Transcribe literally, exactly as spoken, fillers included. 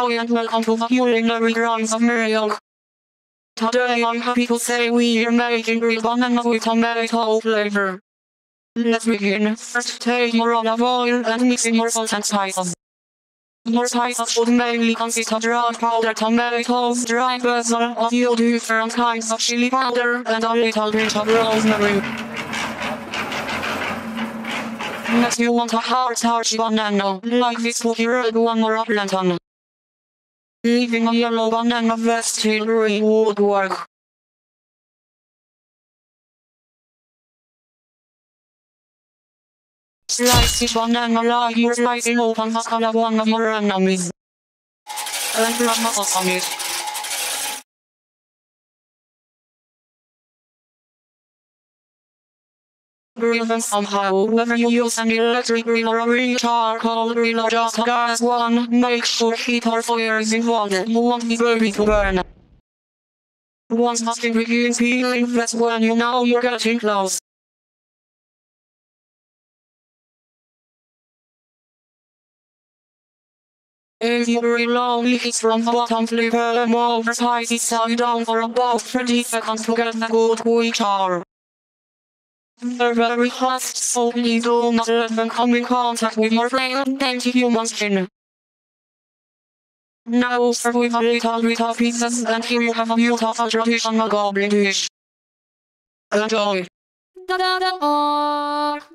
hi and welcome to the Culinary Grinds of Marie Ork. Today I'm happy to say we are making grilled banana with tomato flavor. Let's begin. First take your olive oil and mix in your salt and spices. Your spices should mainly consist of dried powdered tomatoes, dried basil, a few different kinds of chili powder, and a little bit of rosemary. Next you want a hard starchy banana, like this cookie red one or a plantain. Leaving a yellow banana vest till green would work. Slice each banana like you're slicing open the skull of one of your enemies. And rub the sauce on it. Grill them somehow, whether you use an electric grill or a real charcoal grill or just a gas one, make sure heat or fire is involved, you want this baby to burn. Once the skin begins peeling, that's when you know you're getting close. If you grill only heat from the bottom, flip them over spicy side down for about thirty seconds to get the good quick char. They're very hot, so please do not let them come in contact with your flame dainty human skin. Now serve with a little bit of pieces, and here you have a beautiful traditional goblin dish. Enjoy! Da da da